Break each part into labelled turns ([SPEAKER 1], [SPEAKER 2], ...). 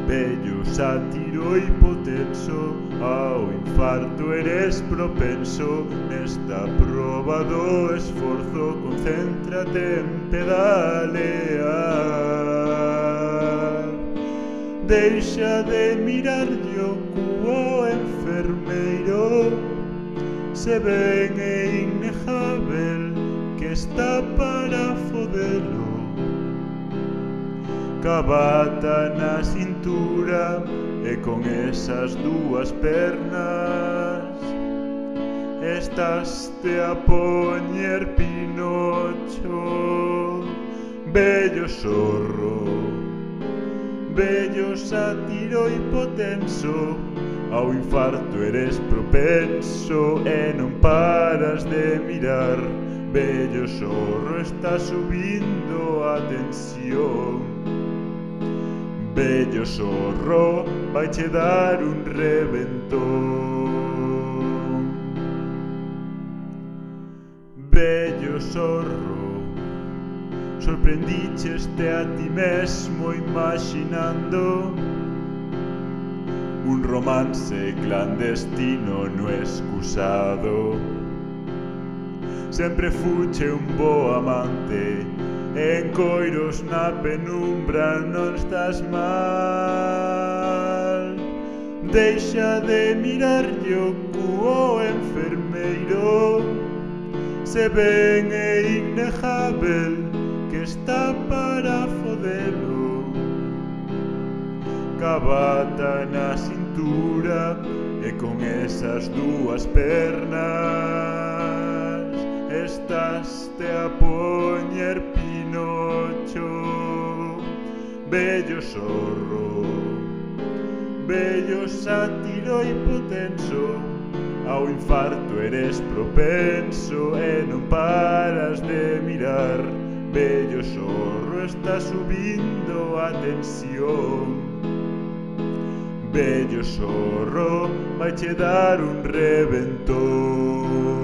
[SPEAKER 1] bello sátiro hipotenso, ao infarto eres propenso. Nesta proba do esforzo concéntrate en pedalear. Deixa de mirarlle o cu ao enfermeiro, se ben é innegável que está para fodelo. Cabata na cintura e con esas dúas pernas estaste a poñer Pinocho. Bello zorro, bello sátiro hipotenso, ao infarto eres propenso e non paras de mirar. Bello zorro, está subindo a tensión. Bello zorro, vaiche dar un reventón. Bello zorro, sorprendicheste a ti mesmo imaginando un romance clandestino no excusado. Sempre fuche un bo amante, en coiros na penumbra non estás mal. Deixa de mirarlle o cu ao enfermeiro, se ben é innegável que está para fodelo. Cabata na cintura e con esas dúas pernas estaste a poñer Pinocho. Bello zorro, bello sátiro hipotenso, ao infarto eres propenso e non paras de mirar. Bello zorro, está subindo a tensión. Bello zorro, vaiche dar un reventón.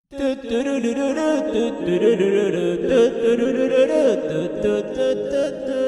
[SPEAKER 2] Do